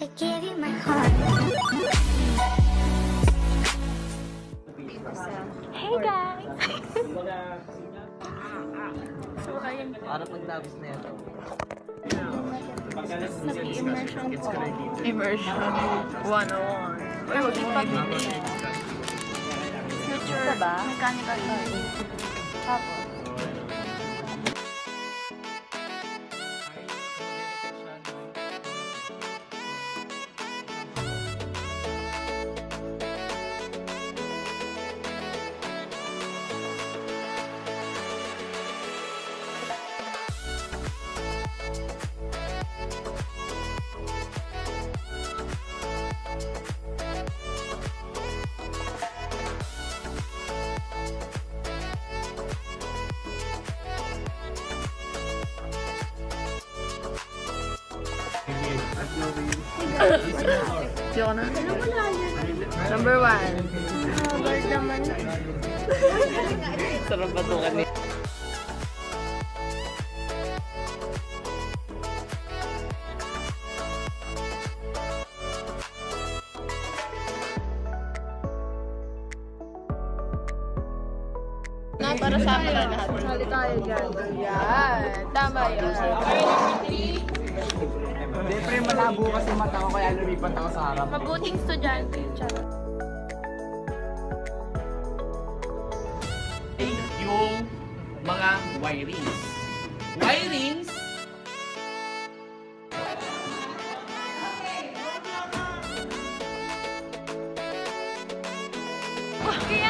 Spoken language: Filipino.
I gave you my heart. Hey guys! So, ayun. Para pagtapos na ito. Nag-immersion po. Immersion 101. Uy, huwag yung pag-ibig. Future mechanical engineering. Tapos. Diyo ka na? Number 1. Bird naman. Sarap batukan niya. Para sa amin na lahat. Sali tayo dyan. Yan. Tama yun. Siyempre malabo kasi mata ko kaya lumipat ako sa harap. Mabuting estudyante. Charot. Yung mga wirings. Wirings Okay.